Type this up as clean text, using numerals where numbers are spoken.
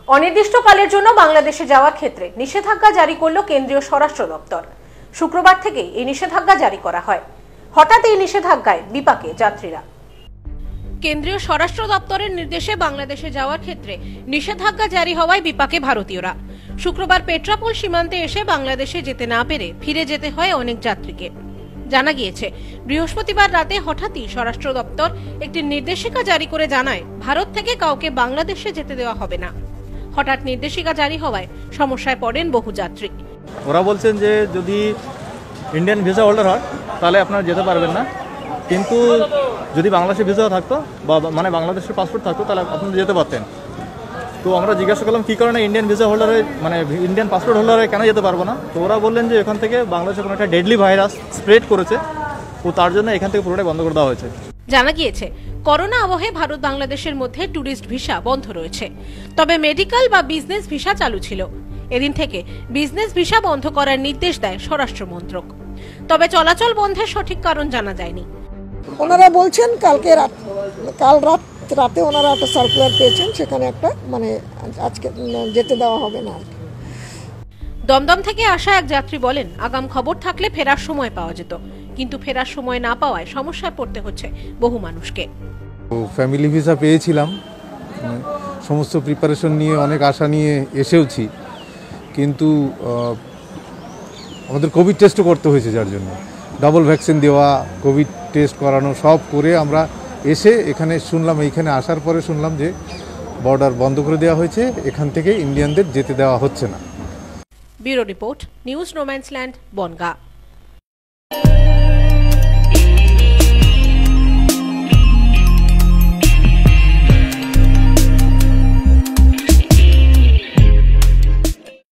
অনির্দিষ্টকালের জন্য বাংলাদেশে যাওয়ার ক্ষেত্রে নিষেধাজ্ঞা জারি করল কেন্দ্রীয় স্বরাষ্ট্র দপ্তর। শুক্রবার থেকে এই নিষেধাজ্ঞা জারি করা হয়। হঠাৎ এই নিষেধাজ্ঞায় বিপাকে যাত্রীরা। কেন্দ্রীয় স্বরাষ্ট্র দপ্তরের নির্দেশে বাংলাদেশে যাওয়ার ক্ষেত্রে নিষেধাজ্ঞা জারি হওয়ায় বিপাকে ভারতীয়রা। শুক্রবার পেট্রাপোল সীমান্তে এসে বাংলাদেশে যেতে না পেরে ফিরে যেতে হয় অনেক যাত্রীকে। জানা গিয়েছে, বৃহস্পতিবার রাতে হঠাৎই স্বরাষ্ট্র দপ্তর একটি নির্দেশিকা জারি করে জানায় ভারত থেকে কাউকে বাংলাদেশে যেতে দেওয়া হবে না। হঠাৎ নির্দেশিকা জারি হওয়ায় সমস্যায় পড়েন বহু যাত্রী। ওরা বলছেন যে যদি ইন্ডিয়ান ভিসা হোল্ডার হয় তাহলে আপনারা যেতে পারবেন না, কিন্তু যদি বাংলাদেশের ভিসা থাকতো বা মানে বাংলাদেশের পাসপোর্ট থাকতো তাহলে আপনারা যেতে পারতেন। তো আমরা জিজ্ঞাসা করলাম কী কারণে ইন্ডিয়ান ভিসা হোল্ডারে মানে ইন্ডিয়ান পাসপোর্ট হোল্ডারে কেন যেতে পারবো না। তো ওরা বললেন যে এখান থেকে বাংলাদেশে কোনো একটা ডেডলি ভাইরাস স্প্রেড করেছে, তো তার জন্য এখান থেকে পুরোটাই বন্ধ করে দেওয়া হয়েছে। জানা গিয়েছে, করোনা আবহে ভারত বাংলাদেশের মধ্যে ট্যুরিস্ট ভিসা বন্ধ রয়েছে, তবে মেডিকেল বা বিজনেস ভিসা চালু ছিল। এদিন থেকে বিজনেস ভিসা বন্ধ করার নির্দেশ দেয় স্বরাষ্ট্র মন্ত্রক, তবে চলাচল বন্ধের সঠিক কারণ জানা যায়নি। ওনারা বলছেন কাল রাতে ওনারা একটা সার্কুলার পেয়েছেন, সেখানে একটা মানে আজকে যেতে দেওয়া হবে না। দমদম থেকে আসা এক যাত্রী বলেন, আগাম খবর থাকলে ফেরার সময় পাওয়া যেত, কিন্তু ফেরার সময় না পাওয়ায় সমস্যায় পড়তে হচ্ছে বহু মানুষকে। ফ্যামিলি ভিসা পেয়েছিলাম, সমস্ত প্রিপারেশন নিয়ে অনেক আশা নিয়ে এসেওছি, কিন্তু আমাদের কোভিড টেস্টও করতে হয়েছে, যার জন্য ডাবল ভ্যাকসিন দেওয়া, কোভিড টেস্ট করানো সব করে আমরা এসে এখানে শুনলাম, এইখানে আসার পরে শুনলাম যে বর্ডার বন্ধ করে দেওয়া হয়েছে, এখান থেকে ইন্ডিয়ানদের যেতে দেওয়া হচ্ছে না। Bureau report, news no man's land, Bongaon.